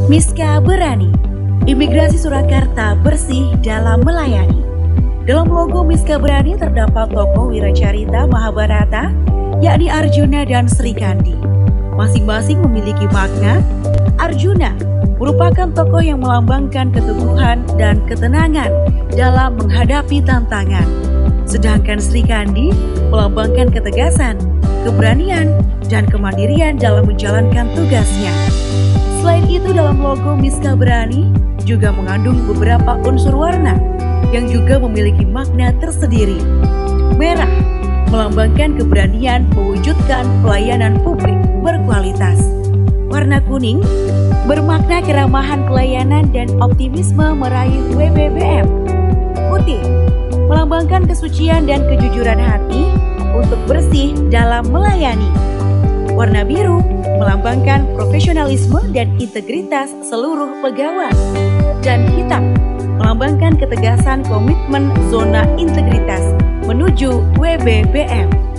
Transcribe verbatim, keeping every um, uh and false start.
Miska Berani, Imigrasi Surakarta bersih dalam melayani. Dalam logo Miska Berani terdapat tokoh wiracarita Mahabharata, yakni Arjuna dan Sri Kandi. Masing-masing memiliki makna. Arjuna merupakan tokoh yang melambangkan keteguhan dan ketenangan dalam menghadapi tantangan. Sedangkan Sri Kandi melambangkan ketegasan, keberanian, dan kemandirian dalam menjalankan tugasnya. Selain itu, dalam logo Miska Berani juga mengandung beberapa unsur warna yang juga memiliki makna tersendiri. Merah melambangkan keberanian mewujudkan pelayanan publik berkualitas. Warna kuning bermakna keramahan pelayanan dan optimisme meraih W B B M. Putih melambangkan kesucian dan kejujuran hati untuk bersih dalam melayani. Warna biru melambangkan profesionalisme dan integritas seluruh pegawai. Dan hitam melambangkan ketegasan komitmen zona integritas menuju W B B M.